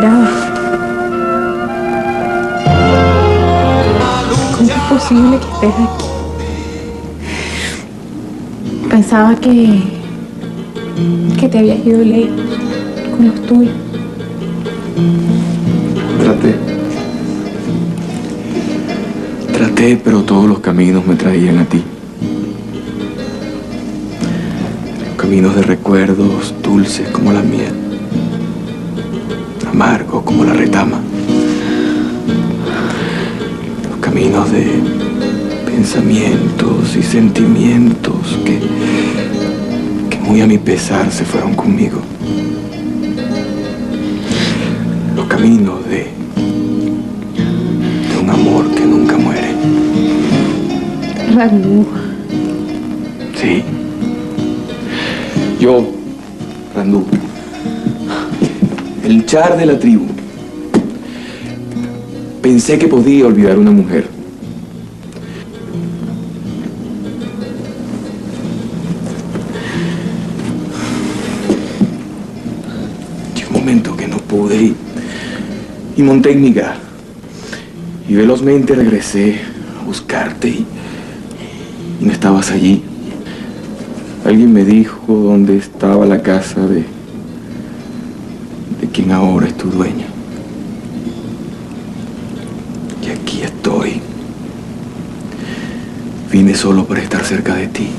esperaba. ¿Cómo es posible que estés aquí? Pensaba que te habías ido lejos con los tuyos. Traté, pero todos los caminos me traían a ti. Caminos de recuerdos dulces como la miel, amargos como la retama. Los caminos de pensamientos y sentimientos que muy a mi pesar se fueron conmigo. Los caminos de un amor que nunca muere. Randú. Sí. Yo, Randú, el char de la tribu, pensé que podía olvidar a una mujer. Llegó un momento que no pude y monté en mi gar. Y velozmente regresé a buscarte y no estabas allí. Alguien me dijo dónde estaba la casa de quien ahora es tu dueña. Y aquí estoy. Vine solo para estar cerca de ti.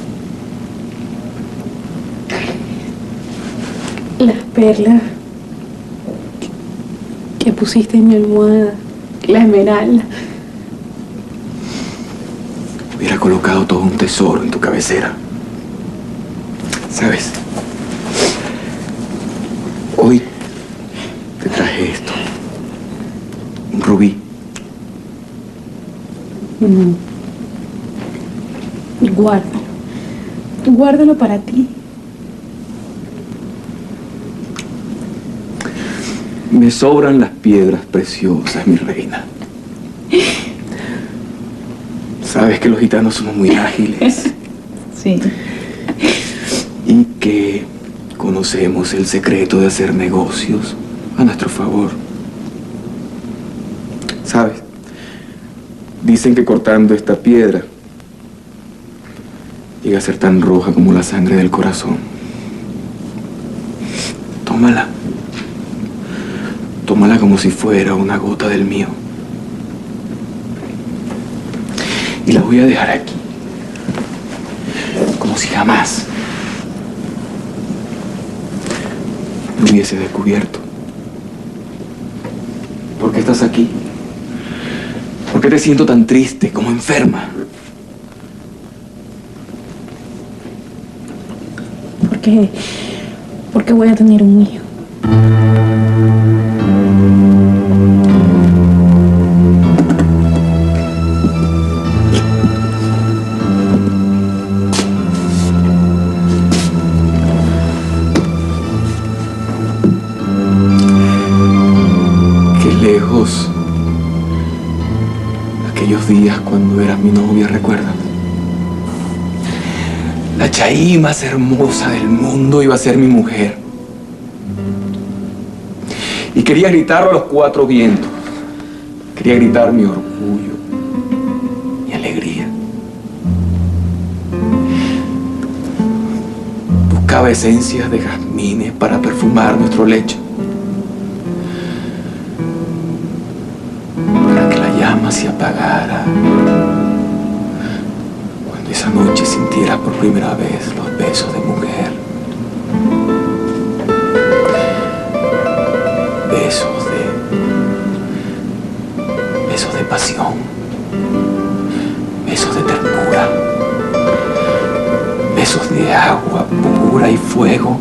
Las perlas que pusiste en mi almohada, la esmeralda. Hubiera colocado todo un tesoro en tu cabecera. ¿Sabes? Hoy te traje esto. Un rubí. Guárdalo. Guárdalo para ti. Me sobran las piedras preciosas, mi reina. Sabes que los gitanos somos muy ágiles. Sí. Y que conocemos el secreto de hacer negocios a nuestro favor. ¿Sabes? Dicen que cortando esta piedra llega a ser tan roja como la sangre del corazón. Tómala. Tómala como si fuera una gota del mío. Y la voy a dejar aquí. Como si jamás me hubiese descubierto. ¿Por qué estás aquí? ¿Por qué te siento tan triste, como enferma? Porque voy a tener un hijo. Lejos, aquellos días cuando eras mi novia, ¿recuerdas? La Chaí más hermosa del mundo iba a ser mi mujer. Y quería gritarlo a los cuatro vientos. Quería gritar mi orgullo, mi alegría. Buscaba esencias de jazmines para perfumar nuestro lecho. Se apagara cuando esa noche sintiera por primera vez los besos de mujer, besos de pasión, besos de ternura, besos de agua pura y fuego.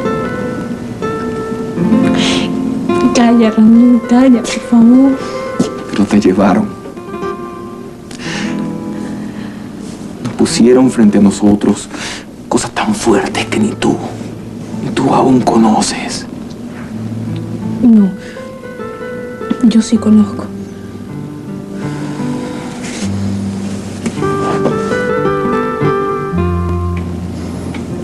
Calla, Randú, calla, por favor. Pero te llevaron. Pusieron frente a nosotros cosas tan fuertes que ni tú aún conoces. No, yo sí conozco.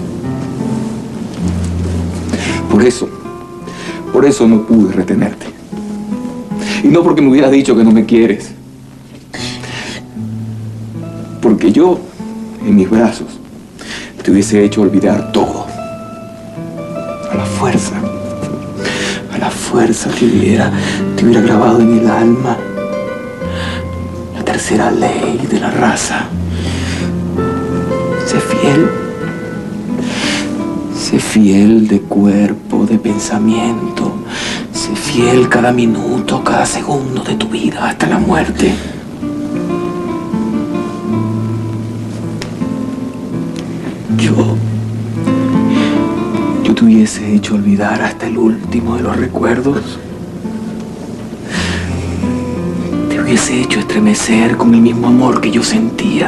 Por eso no pude retenerte. Y no porque me hubieras dicho que no me quieres. Porque yo, en mis brazos, te hubiese hecho olvidar todo. A la fuerza. A la fuerza te hubiera grabado en el alma la tercera ley de la raza. Sé fiel. Sé fiel de cuerpo, de pensamiento. Sé fiel cada minuto, cada segundo de tu vida hasta la muerte. Yo te hubiese hecho olvidar hasta el último de los recuerdos. Te hubiese hecho estremecer con el mismo amor que yo sentía.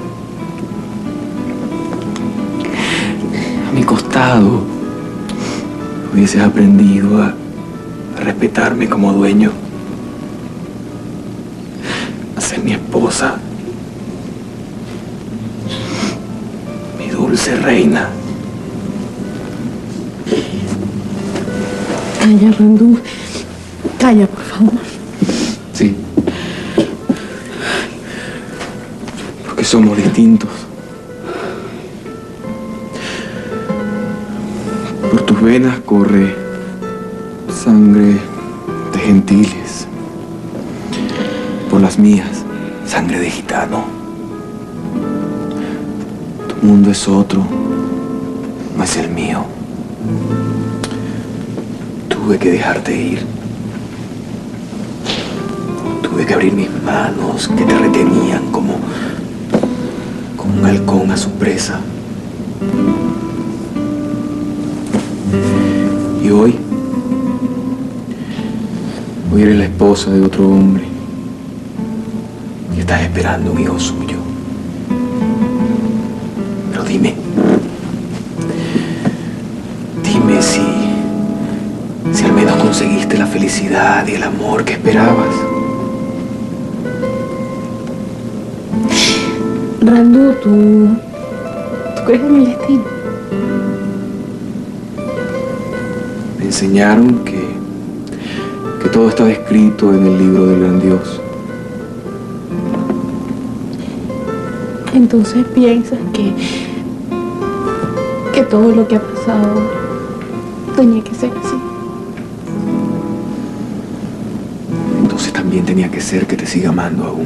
A mi costado hubieses aprendido a respetarme como dueño, a ser mi esposa, mi dulce reina. Calla, Randú. Calla, por favor. Sí. Porque somos distintos. Por tus venas corre sangre de gentiles. Por las mías, sangre de gitano. Tu mundo es otro, no es el mío. Tuve que dejarte ir. Tuve que abrir mis manos que te retenían como un halcón a su presa. Y hoy eres la esposa de otro hombre y estás esperando un hijo suyo. Pero dime si al menos conseguiste la felicidad y el amor que esperabas. Randú, ¿tú crees en el destino? Me enseñaron que todo estaba escrito en el libro del gran Dios. Entonces piensas que todo lo que ha pasado tenía que ser así. Entonces también tenía que ser que te siga amando aún.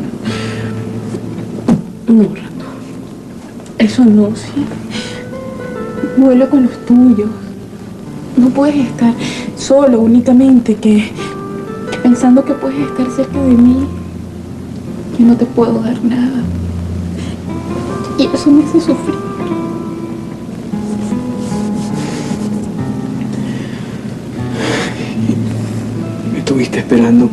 No, Randú. Eso no, sí. Vuelo con los tuyos. No puedes estar solo únicamente que pensando que puedes estar cerca de mí. Yo no te puedo dar nada. Y eso me hace sufrir. Me estuviste esperando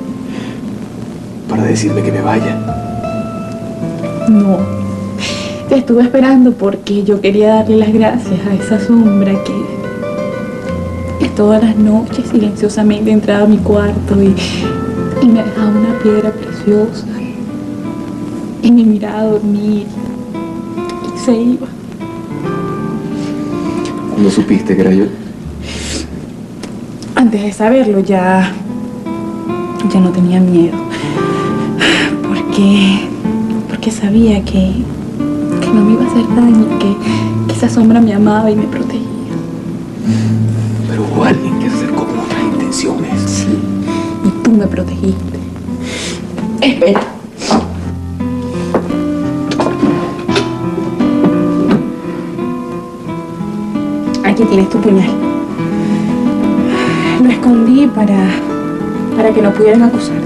para decirme que me vaya. No. Te estuve esperando porque yo quería darle las gracias a esa sombra que todas las noches silenciosamente entraba a mi cuarto y me dejaba una piedra preciosa y me miraba dormir y se iba. ¿Cuándo supiste que era yo? Antes de saberlo ya no tenía miedo porque sabía que no me iba a hacer daño, que esa sombra me amaba y me protegía. Pero hubo alguien que se acercó con otras intenciones. Sí, y tú me protegiste. Espera. Aquí tienes tu puñal. Lo escondí para que no pudieran acusarte.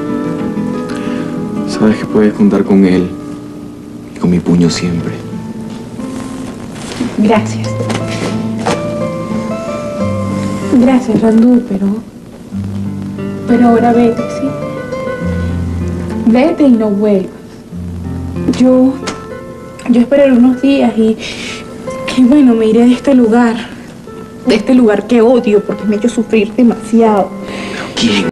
Sabes que puedes contar con él y con mi puño siempre. Gracias. Gracias, Randú, pero ahora vete, ¿sí? Vete y no vuelvas. Yo esperaré unos días y bueno, me iré de este lugar que odio porque me ha hecho sufrir demasiado. ¿Pero quién?